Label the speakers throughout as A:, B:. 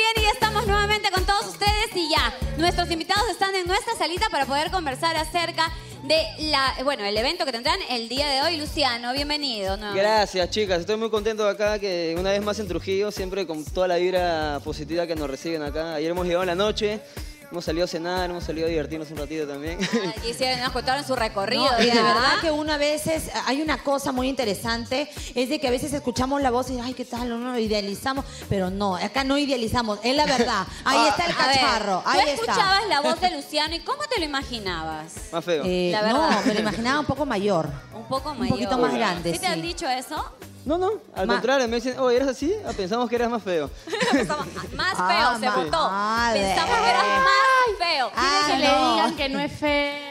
A: bien, y ya estamos nuevamente con todos ustedes y ya, nuestros invitados están en nuestra salita para poder conversar acerca de el evento que tendrán el día de hoy. Luciano, bienvenido.
B: Gracias, chicas. Estoy muy contento de acá, que una vez más en Trujillo, siempre con toda la vibra positiva que nos reciben acá. Ayer hemos llegado en la noche. Hemos salido a cenar, hemos salido a divertirnos un ratito también.
A: Nos contaron su recorrido.
C: No, y de verdad que una veces hay una cosa muy interesante, es de que a veces escuchamos la voz y ay, ¿qué tal? No idealizamos, pero no, acá no idealizamos, es la verdad. Ahí está el cacharro,
A: ahí está. Tú escuchabas la voz de Luciano y ¿cómo te lo imaginabas?
B: Más feo.
A: La verdad.
C: No, me lo imaginaba un poco mayor.
A: Un poco mayor.
C: Un poquito más grande,
A: ¿Sí te han dicho eso?
B: No, al contrario, me dicen, ¿eres así? Pensamos que eras más feo.
A: Más feo, se votó. Pensamos que eras más feo.
D: Que le digan que no es feo.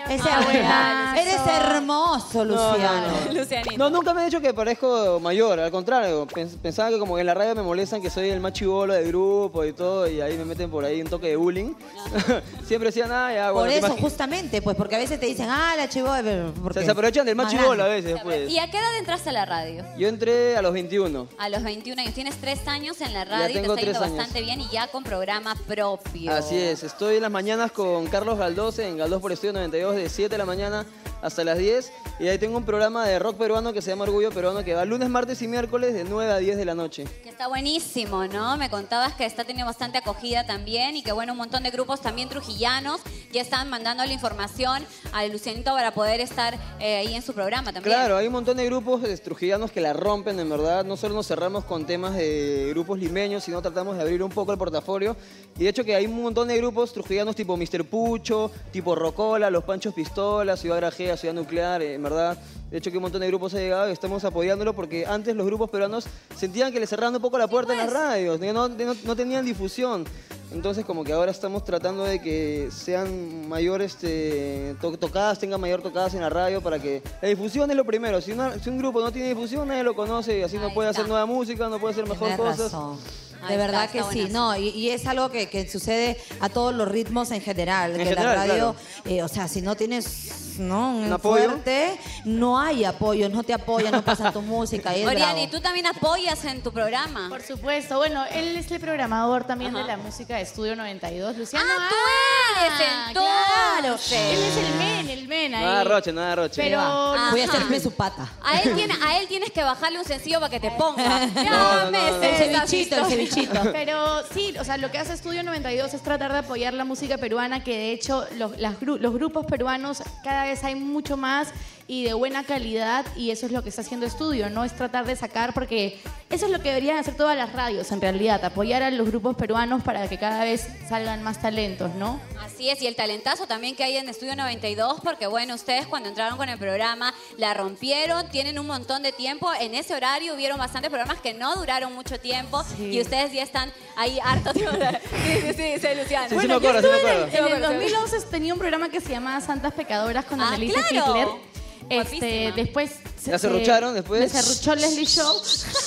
C: Eres hermoso, Luciano.
A: Lucianito.
B: No, nunca me han dicho que parezco mayor, al contrario. Pensaba que como en la radio me molestan que soy el más chibolo del grupo y todo, y ahí me meten por ahí un toque de bullying. Siempre decían, ya, bueno.
C: Por eso, justamente, pues, porque a veces te dicen, la chibola.
B: Se aprovechan del más chibolo a veces, pues.
A: ¿Y a qué edad entraste a la radio?
B: Yo entré a los 21.
A: A los 21 años. Tienes 3 años en la radio y te
B: tengo
A: está yendo
B: 3 años.
A: bastante bien y ya con programa propio.
B: Así es. Estoy en las mañanas con Carlos Galdós en Galdós por Estudio 92 de 7 de la mañana hasta las 10. Y ahí tengo un programa de rock peruano que se llama Orgullo Peruano, que va lunes, martes y miércoles de 9 a 10 de la noche.
A: Que está buenísimo, ¿no? Me contabas que está teniendo bastante acogida también y que, bueno, un montón de grupos también trujillanos ya están mandando la información a Lucianito para poder estar ahí en su programa también.
B: Claro, hay un montón de grupos trujillanos que la rompen, en verdad. No solo nos cerramos con temas de grupos limeños, sino tratamos de abrir un poco el portafolio. Y de hecho que hay un montón de grupos trujillanos tipo Mr. Pucho, tipo Rocola, Los Panchos Pistola, Ciudad Grajea, Ciudad Nuclear, en verdad. De hecho que un montón de grupos ha llegado y estamos apoyándolo porque antes los grupos peruanos sentían que les cerraban un poco la puerta en las radios, no tenían difusión. Entonces como que ahora estamos tratando de que sean mayores tocadas, tengan mayor tocadas en la radio para que la difusión es lo primero. Si un grupo no tiene difusión, nadie lo conoce y así no puede hacer nueva música, no puede hacer mejor cosas.
C: De verdad que sí, no, y es algo que sucede a todos los ritmos en general, que la radio, claro. O sea, si no tienes un
B: apoyo
C: fuerte, no hay apoyo, no te apoyan, no pasan tu música.
A: Oriani, ¿tú también apoyas en tu programa?
D: Por supuesto, bueno, él es el programador también de la música de Estudio 92, Luciano.
A: Tú eres, entonces.
D: Claro, él es el men ahí.
B: Nada roche.
D: Pero
C: voy a hacerme su pata.
A: A él tienes que bajarle un sencillo para que te ponga.
C: El cevichito.
D: Pero sí, o sea, lo que hace Estudio 92 es tratar de apoyar la música peruana, que de hecho los grupos peruanos cada vez hay mucho más y de buena calidad, y eso es lo que está haciendo Estudio, ¿no? Es tratar de sacar, porque eso es lo que deberían hacer todas las radios en realidad, apoyar a los grupos peruanos para que cada vez salgan más talentos, ¿no?
A: Así es, y el talentazo también que hay en Estudio 92, porque bueno, ustedes cuando entraron con el programa la rompieron, tienen un montón de tiempo, en ese horario hubieron bastantes programas que no duraron mucho tiempo, y ustedes ya están ahí hartos. Sí, Luciano.
B: Sí, bueno, me acuerdo.
D: En el 2011 tenía un programa que se llamaba Santas Pecadoras con Anneliese Hitler. Después
B: ¿Ya serrucharon después?
D: Me serruchó Leslie Show.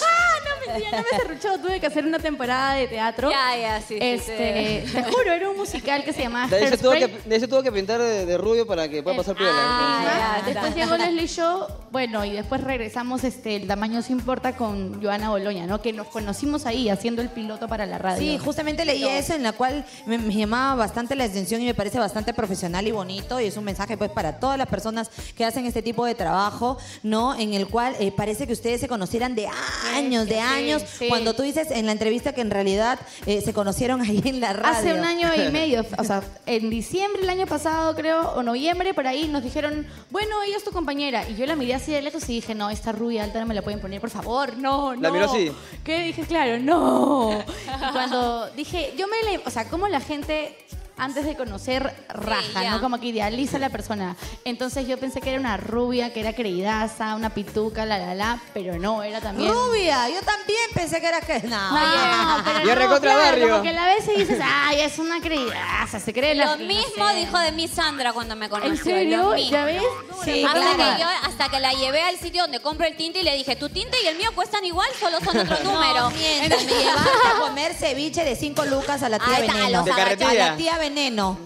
D: No me serruchó, tuve que hacer una temporada de teatro.
A: Sí.
D: Te juro, era un musical que se llamaba
B: De
D: Hairspray.
B: ese tuvo que pintar de rubio para que pueda pasar piola.
D: Después llegó Leslie Show, bueno, y después regresamos El Tamaño Se Importa con Joana Boloña, ¿no? Que nos conocimos ahí haciendo el piloto para la radio.
C: Sí, justamente leí eso, en la cual me llamaba bastante la atención y me parece bastante profesional y bonito, y es un mensaje pues para todas las personas que hacen este tipo de trabajo, ¿no? En el cual parece que ustedes se conocieran de años,
D: sí.
C: cuando tú dices en la entrevista que en realidad se conocieron ahí en la radio.
D: Hace un año y medio, o sea, en diciembre el año pasado, creo, o noviembre, por ahí, nos dijeron, bueno, ella es tu compañera. Y yo la miré así de lejos y dije, no, esta rubia alta no me la pueden poner, por favor, no.
B: ¿La miró así?
D: ¿Qué? Dije, claro, no. Y cuando dije, o sea, cómo la gente antes de conocer raja, ¿no? Como que idealiza a la persona. Entonces yo pensé que era una rubia, que era creídaza, una pituca, pero no, era también...
C: ¡Rubia! Yo también pensé que era que...
D: No, pero
B: y recontra barrio.
D: Como que la ves y dices, ay, es una creídaza, se cree
A: Lo mismo dijo de mí Sandra cuando me conoció.
D: ¿En serio? ¿Ya ves?
C: Sí,
A: hasta que la llevé al sitio donde compro el tinte y le dije, tu tinte y el mío cuestan igual, solo son otro número.
C: Mientras me llevaste a comer ceviche de 5 lucas a la tía Veneno.
B: De carretilla.
C: A la tía Veneno. veneno.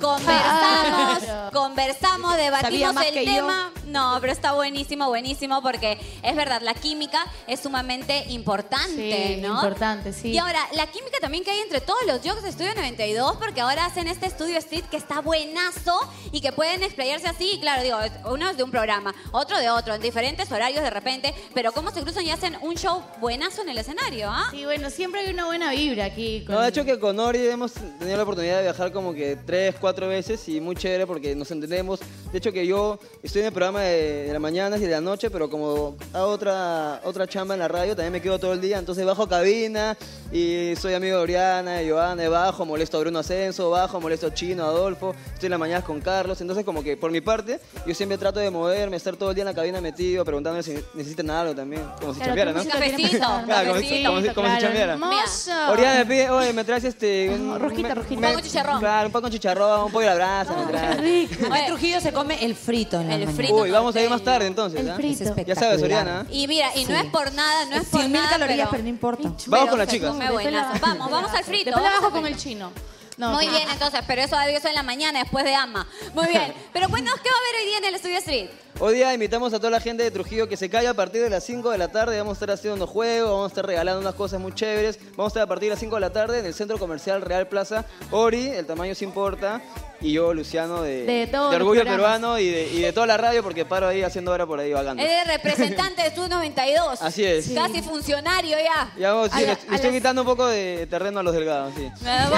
A: Conversamos,
C: Sabía
A: debatimos
C: más
A: el
C: que
A: tema. No, pero está buenísimo, buenísimo, porque es verdad, la química es sumamente importante,
D: Sí,
A: ¿no?
D: importante, sí.
A: Y ahora, la química también que hay entre todos los jocks de Estudio 92, porque ahora hacen este Estudio Street que está buenazo y que pueden explayarse así. Y claro, digo, uno es de un programa, otro de otro, en diferentes horarios de repente, pero cómo se cruzan y hacen un show buenazo en el escenario, ¿ah?
D: Sí, bueno, siempre hay una buena vibra aquí.
B: No, de hecho que con Ori hemos tenido la oportunidad de viajar como que 3, 4 veces y muy chévere porque nos entendemos. De hecho que yo estoy en el programa de las mañanas y de la noche, pero como hago otra chamba en la radio, también me quedo todo el día. Entonces bajo a cabina y soy amigo de Oriana, de Joana, bajo, molesto a Bruno Ascenso, bajo, molesto a Chino, a Adolfo. Estoy en las mañanas con Carlos. Entonces como que por mi parte, yo siempre trato de moverme, estar todo el día en la cabina metido, preguntándole si necesitan algo también. Como si chambeara, ¿no?
A: tu música tiene pesar.
B: Claro, como si chambeara.
D: Hermoso.
B: Oriana me pide, oye, me traes
D: rosquita.
A: Un poco de chicharrón.
B: Claro, un poco de chicharrón, un pollo a la brasa, me traes.
C: Acá en Trujillo se come el frito en la
A: El
C: mañana.
A: frito.
B: Uy, vamos a ir más tarde entonces,
D: El
B: ¿ah?
D: frito.
C: Es
B: Ya sabes,
C: espectacular.
B: Oriana.
A: Y mira, y no es por nada, no es por
C: 100.000
A: nada,
C: calorías, pero no importa.
B: Vamos con las
A: se
B: chicas.
A: come buenazo. Vamos al frito.
D: Después la
A: vamos
D: bajo
A: al
D: con el
A: frito.
D: chino. No,
A: Muy
D: no.
A: bien, entonces, pero eso en la mañana, después de AMA. Muy bien. Pero cuéntanos qué va a haber hoy día en el Estudio Street.
B: Hoy día invitamos a toda la gente de Trujillo que se caiga a partir de las 5 de la tarde. Vamos a estar haciendo unos juegos, vamos a estar regalando unas cosas muy chéveres. Vamos a estar a partir de las 5 de la tarde en el Centro Comercial Real Plaza. Ori, el tamaño se importa. Y yo, Luciano,
D: De todos los
B: Orgullo
D: programas.
B: Peruano y de toda la radio porque paro ahí haciendo hora por ahí vagando.
A: Eres representante de Estudio 92.
B: Así es. Sí.
A: Casi funcionario ya.
B: Ya vamos, sí,
D: A
B: le estoy quitando un poco de terreno a los delgados, sí.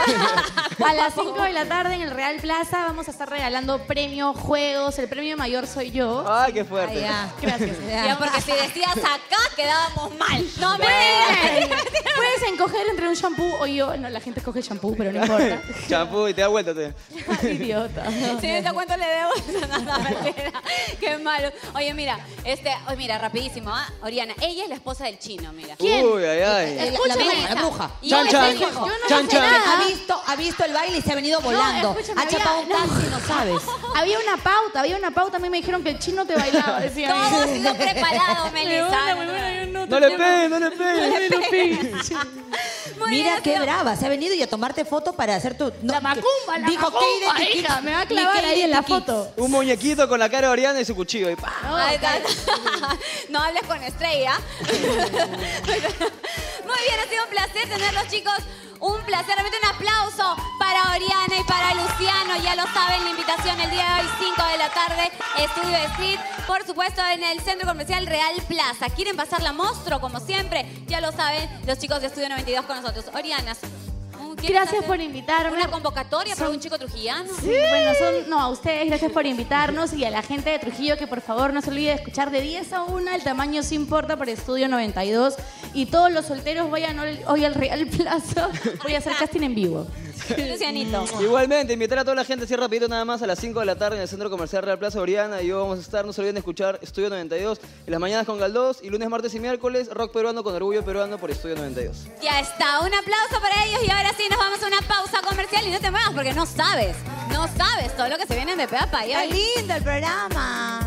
D: A las 5 de la tarde en el Real Plaza vamos a estar regalando premios, juegos. El premio mayor soy yo.
B: Ay, qué fuerte.
D: Gracias.
A: Ya, porque si decías acá, quedábamos mal. No me
D: Puedes encoger entre un shampoo o yo. No, la gente escoge shampoo, pero no importa.
B: Champú y te da vuelta, te.
D: Idiota.
A: Si me da cuánto le debo, nada, mentira. Qué malo. Oye, mira, rapidísimo, ¿ah? Oriana, ella es la esposa del chino, mira.
D: ¿Quién?
B: Uy, ay, ay.
C: La bruja.
A: Y
B: Chan,
A: él
B: chan.
A: es el hijo.
D: Yo no
B: Chan,
D: sé
B: chan.
D: nada.
C: Ha visto el baile y se ha venido volando.
D: escúchame,
C: Ha chapado un
D: había-
C: taxi, no sabes.
D: Había una pauta. A mí me dijeron que el chino te bailaba. Decían.
A: Todo ha sido preparado, Melissa.
B: No le pegues, no le pegues.
A: Muy
C: Mira
A: bien,
C: qué
A: ha sido-
C: brava, se ha venido y a tomarte foto para hacer tu... no,
D: La macumba, la
C: dijo,
D: macumba,
C: ¿qué identikit?
D: hija, me va a
C: Ni
D: clavar
C: qué
D: ahí en la
C: identikit.
D: foto.
B: Un muñequito con la cara de Oriana y su cuchillo. Y ¡pah!
A: Ahí está. No hables con Estrella. Muy bien, ha sido un placer tenerlos, chicos. Un placer, realmente un aplauso para Oriana y para Luciano. Ya lo saben, la invitación el día de hoy, 5 de la tarde, Estudio Street. Por supuesto, en el Centro Comercial Real Plaza. ¿Quieren pasar la monstruo, como siempre? Ya lo saben, los chicos de Estudio 92 con nosotros. Oriana, ¿quieres
D: Gracias
A: hacer
D: por invitarme.
A: una convocatoria para
D: Son-
A: un chico trujillano?
D: Sí, bueno, a ustedes gracias por invitarnos y a la gente de Trujillo que por favor no se olvide de escuchar de 10 a 1, el tamaño sí importa por Estudio 92 y todos los solteros vayan hoy al Real Plaza, voy a hacer casting en vivo.
A: Lucianito.
B: Igualmente, invitar a toda la gente así rapidito nada más a las 5 de la tarde en el Centro Comercial Real Plaza Oriana y yo vamos a estar, no se olviden de escuchar Estudio 92 en las mañanas con Galdós y lunes, martes y miércoles Rock Peruano con Orgullo Peruano por Estudio 92.
A: Ya está, un aplauso para ellos y ahora sí nos vamos a una pausa comercial y no te muevas porque no sabes todo lo que se viene de Pepa.
C: ¡Qué lindo el programa!